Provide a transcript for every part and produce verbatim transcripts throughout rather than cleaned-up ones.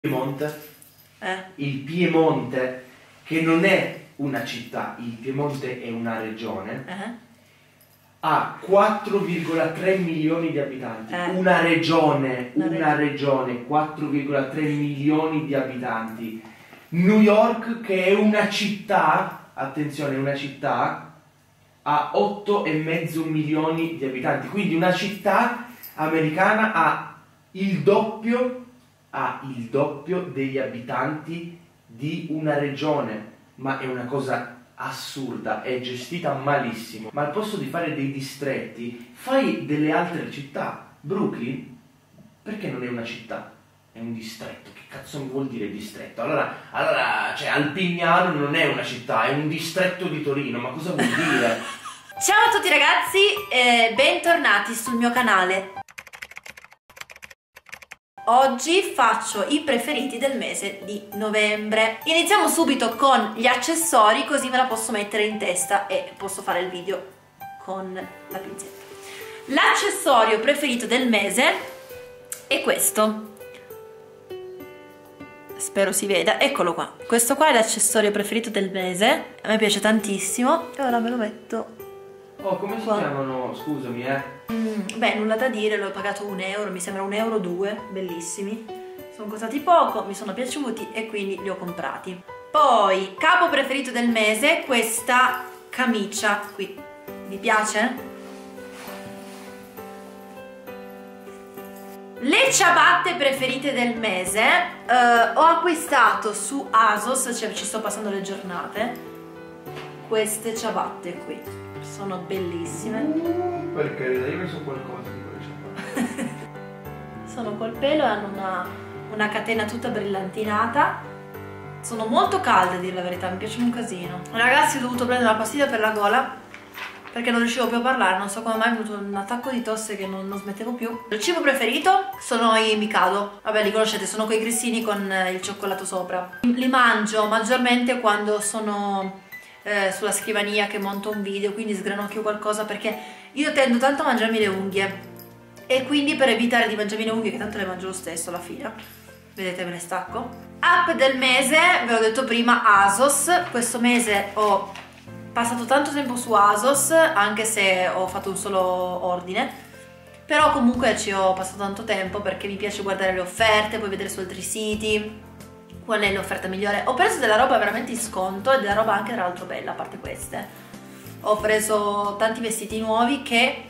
Piemonte, Eh. il Piemonte, che non è una città, il Piemonte è una regione, Eh. ha quattro virgola tre milioni di abitanti. Eh. Una regione, Una una regione, quattro virgola tre milioni di abitanti. New York, che è una città, attenzione, una città, ha otto e mezzo milioni di abitanti. Quindi una città americana ha il doppio, ha il doppio degli abitanti di una regione. Ma è una cosa assurda, è gestita malissimo. Ma al posto di fare dei distretti, fai delle altre città. Brooklyn, perché non è una città? È un distretto. Che cazzo vuol dire distretto? Allora, allora cioè, Alpignano non è una città, è un distretto di Torino. Ma cosa vuol dire? Ciao a tutti ragazzi e bentornati sul mio canale. Oggi faccio i preferiti del mese di novembre. Iniziamo subito con gli accessori, così me la posso mettere in testa e posso fare il video con la pinzetta. L'accessorio preferito del mese è questo. Spero si veda, eccolo qua. Questo qua è l'accessorio preferito del mese. A me piace tantissimo e ora me lo metto. Oh, come si qua. chiamano? Scusami, eh. Mm, beh, nulla da dire, l'ho pagato un euro, mi sembra un euro due, bellissimi. Sono costati poco, mi sono piaciuti e quindi li ho comprati. Poi, capo preferito del mese, questa camicia qui. Vi piace? Le ciabatte preferite del mese, eh, ho acquistato su ASOS, cioè ci sto passando le giornate, queste ciabatte qui. Sono bellissime. Uh, perché io mi so qualcosa di quelle ciabatte. Sono col pelo e hanno una, una catena tutta brillantinata. Sono molto calde, a dire la verità, mi piacciono un casino. Ragazzi, ho dovuto prendere una pastiglia per la gola perché non riuscivo più a parlare, non so come mai è venuto un attacco di tosse che non, non smettevo più. Il cibo preferito sono i Mikado. Vabbè, li conoscete, sono quei grissini con il cioccolato sopra. Li mangio maggiormente quando sono Eh, sulla scrivania che monto un video, quindi sgranocchio qualcosa perché io tendo tanto a mangiarmi le unghie e quindi per evitare di mangiarmi le unghie, che tanto le mangio lo stesso alla fine, vedete, me ne stacco. App del mese, ve l'ho detto prima, ASOS. Questo mese ho passato tanto tempo su ASOS, anche se ho fatto un solo ordine, però comunque ci ho passato tanto tempo perché mi piace guardare le offerte, poi vedere su altri siti qual è l'offerta migliore. Ho preso della roba veramente in sconto e della roba anche tra l'altro bella, a parte queste. Ho preso tanti vestiti nuovi che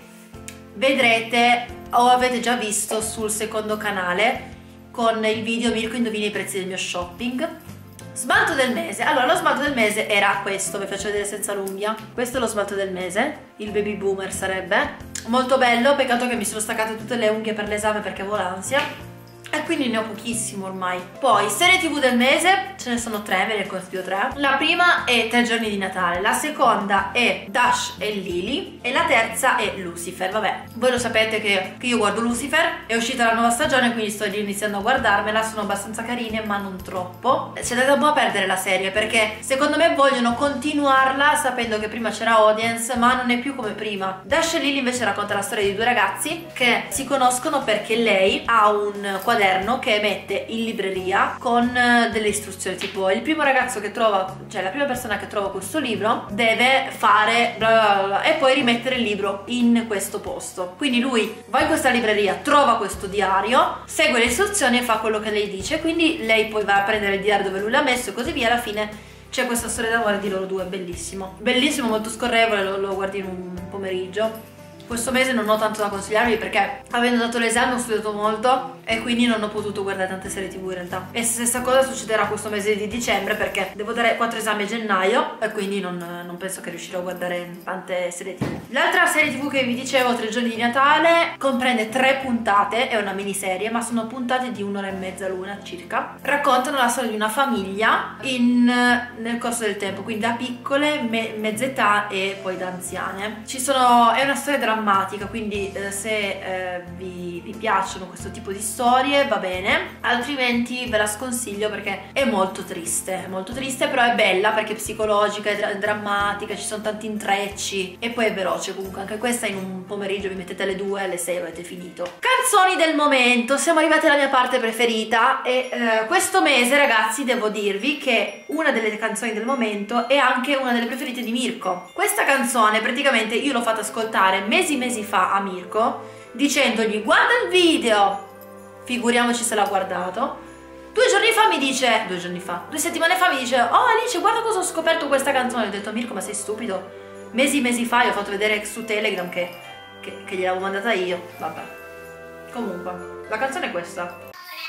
vedrete o avete già visto sul secondo canale con il video Mirko indovina i prezzi del mio shopping. Smalto del mese. Allora, lo smalto del mese era questo, vi faccio vedere senza l'unghia. Questo è lo smalto del mese, il baby boomer sarebbe. Molto bello, peccato che mi sono staccate tutte le unghie per l'esame perché avevo l'ansia e quindi ne ho pochissimo ormai. Poi serie tv del mese, ce ne sono tre, ve ne consiglio tre. La prima è Tre giorni di Natale, la seconda è Dash e Lily e la terza è Lucifer. Vabbè, voi lo sapete che, che io guardo Lucifer, è uscita la nuova stagione quindi sto iniziando a guardarmela, sono abbastanza carine ma non troppo. C'è da un po' a perdere la serie perché secondo me vogliono continuarla sapendo che prima c'era audience ma non è più come prima. Dash e Lily invece racconta la storia di due ragazzi che si conoscono perché lei ha un quaderno che mette in libreria con delle istruzioni, tipo il primo ragazzo che trova, cioè la prima persona che trova questo libro deve fare bla bla bla e poi rimettere il libro in questo posto. Quindi lui va in questa libreria, trova questo diario, segue le istruzioni e fa quello che lei dice, quindi lei poi va a prendere il diario dove lui l'ha messo e così via. Alla fine c'è questa storia d'amore di loro due, bellissimo bellissimo, molto scorrevole, lo, lo guardi in un pomeriggio. Questo mese non ho tanto da consigliarvi perché avendo dato l'esame ho studiato molto e quindi non ho potuto guardare tante serie tv in realtà. E stessa cosa succederà questo mese di dicembre perché devo dare quattro esami a gennaio e quindi non, non penso che riuscirò a guardare tante serie tv. L'altra serie tv che vi dicevo, Tre giorni di Natale, comprende tre puntate, è una miniserie ma sono puntate di un'ora e mezza l'una circa. Raccontano la storia di una famiglia in, nel corso del tempo, quindi da piccole, me, mezza età e poi da anziane. Ci sono, è una storia della drammatica, quindi eh, se eh, vi, vi piacciono questo tipo di storie va bene, altrimenti ve la sconsiglio perché è molto triste, è molto triste, però è bella perché è psicologica, è dra drammatica, ci sono tanti intrecci e poi è veloce. Comunque anche questa in un pomeriggio vi mettete alle due, alle sei avete finito. Canzoni del momento, siamo arrivati alla mia parte preferita e eh, questo mese, ragazzi, devo dirvi che una delle canzoni del momento è anche una delle preferite di Mirko. Questa canzone praticamente io l'ho fatta ascoltare mesi mesi fa a Mirko dicendogli guarda il video, figuriamoci se l'ha guardato. Due giorni fa mi dice, due giorni fa, due settimane fa mi dice oh Alice guarda cosa ho scoperto questa canzone. Ho detto Mirko ma sei stupido? Mesi mesi fa io ho fatto vedere su Telegram che, che, che gliel'avevo mandata io. Vabbè, comunque la canzone è questa.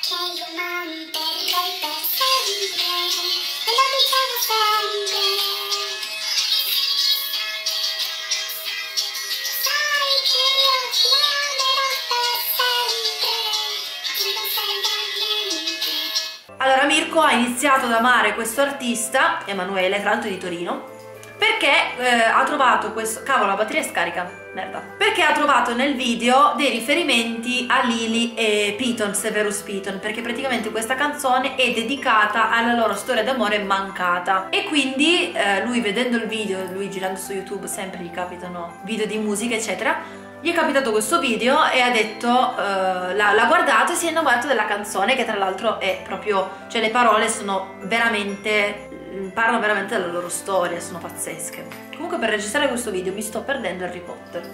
Allora Mirko ha iniziato ad amare questo artista, Emanuele, tra l'altro di Torino, perché eh, ha trovato questo... Cavolo, la batteria è scarica, merda. Perché ha trovato nel video dei riferimenti a Lily e Piton, Severus Piton, perché praticamente questa canzone è dedicata alla loro storia d'amore mancata. E quindi eh, lui vedendo il video, lui girando su YouTube, sempre gli capitano video di musica eccetera, gli è capitato questo video e ha detto, uh, l'ha guardato e si è innamorato della canzone, che tra l'altro è proprio, cioè le parole sono veramente, parlano veramente della loro storia, sono pazzesche. Comunque per registrare questo video mi sto perdendo Harry Potter.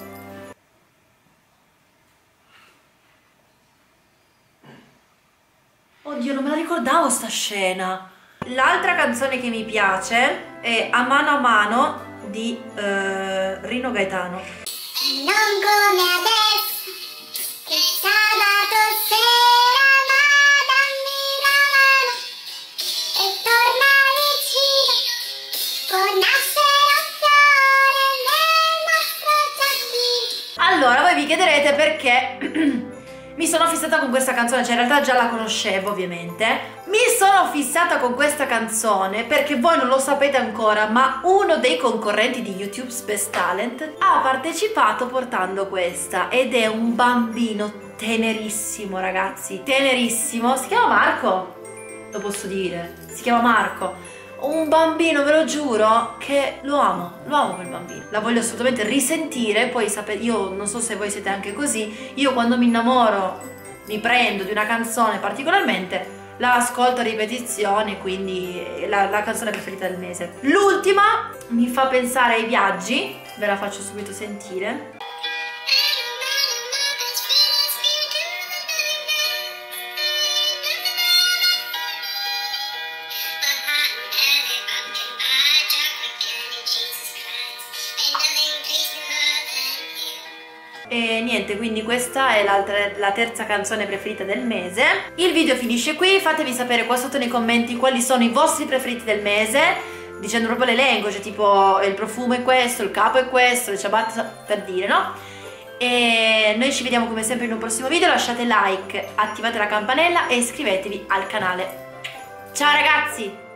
Oddio, non me la ricordavo sta scena. L'altra canzone che mi piace è A mano a mano di uh, Rino Gaetano. Non come adesso, che sabato sera, ma dammi la mano e torna vicino, con nassero fiore nel nostro giardino. Allora, voi vi chiederete perché mi sono fissata con questa canzone, cioè in realtà già la conoscevo ovviamente. Mi sono fissata con questa canzone perché voi non lo sapete ancora, ma uno dei concorrenti di YouTube's Best Talent ha partecipato portando questa ed è un bambino tenerissimo, ragazzi, tenerissimo. Si chiama Marco, lo posso dire, si chiama Marco. Un bambino, ve lo giuro, che lo amo, lo amo quel bambino. La voglio assolutamente risentire, poi sapete, io non so se voi siete anche così, io quando mi innamoro, mi prendo di una canzone particolarmente, la ascolto a ripetizione, quindi è la, la canzone preferita del mese. L'ultima mi fa pensare ai viaggi, ve la faccio subito sentire. E niente, quindi questa è la terza canzone preferita del mese. Il video finisce qui, fatemi sapere qua sotto nei commenti quali sono i vostri preferiti del mese, dicendo proprio l'elenco, cioè tipo il profumo è questo, il capo è questo, le ciabatte, per dire, no? E noi ci vediamo come sempre in un prossimo video, lasciate like, attivate la campanella e iscrivetevi al canale. Ciao ragazzi!